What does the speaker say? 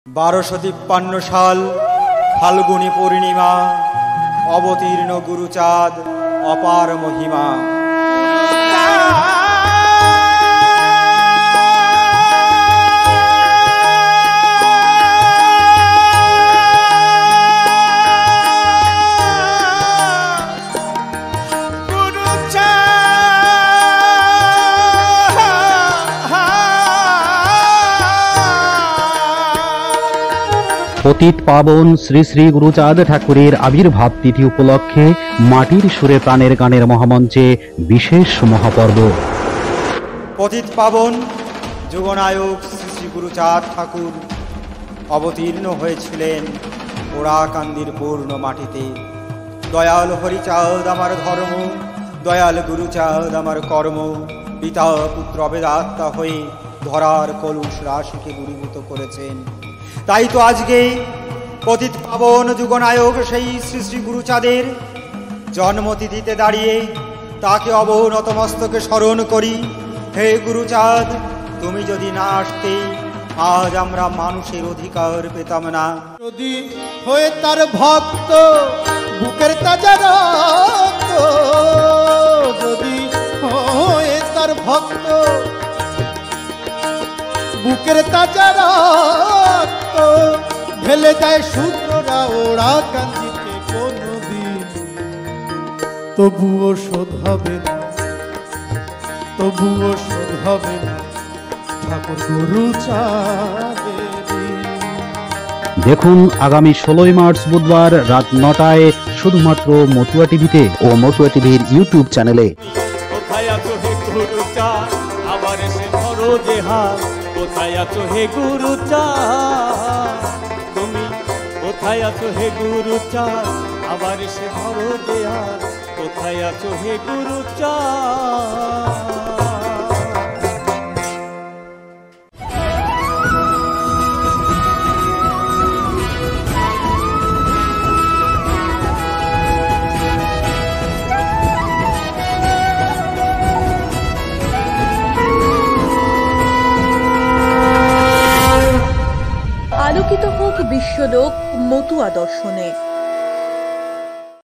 1253 সাল ফাল্গুনী পূর্ণিমা, অবতীর্ণ গুরুচাঁদ অপার মহিমা। পতিত পাবন শ্রী শ্রী গুরুচাঁদ ঠাকুরের আবির্ভাব তিথি উপলক্ষে মাটির সুরে প্রাণের গানের মহামঞ্চে বিশেষ মহাপর্ব। পতিত পাবন যুগনায়ক শ্রী শ্রী গুরুচাঁদ ঠাকুর অবতীর্ণ হয়েছিলেন ওড়াকান্দির পূর্ণ মাটিতে। দয়াল হরিচাঁদ আমার ধর্ম, দয়াল গুরুচাঁদ আমার কর্ম, পিতা পুত্র বেদাত্মা হয়ে ধরার কলুষ রাশিকে দূরীভূত করেছেন। তাই তো আজকে পতিত পাবন যুগনায়ক সেই শ্রী শ্রী গুরুচাঁদের জন্মতিথিতে দাঁড়িয়ে তাকে অবনত মস্তকে স্মরণ করি। হে গুরুচাঁদ, তুমি যদি না আসতে আজ আমরা মানুষের অধিকার পেতাম না। যদি হয়ে তার ভক্ত বুকের তাজা রক্ত, যদি হয়ে তার ভক্ত বুকের তাজা রক্ত ঢেলে দেয় শূদ্ররা ওড়াকান্দিতে কোনদিন, তবুও শোধ হবে না, তবুও শোধ হবে না ঠাকুর গুরুচাঁদের। দেখুন আগামী 16 মার্চ বুধবার রাত 9টায় শুধুমাত্র মতুয়া টিভিতে ও মতুয়া টিভির ইউটিউব চ্যানেলে। কোথায় আছো হে গুরুচাঁদ, আবার এসে ধরো যে হাত। কোথায় আছো হে গুরুচাঁদ, তুমি কোথায় আছো হে গুরুচাঁদ, আবার এসে ধরো যে হাত। কোথায় আছো হে গুরুচাঁদ। আলোকিত হোক বিশ্বলোক মতুয়া দর্শনে।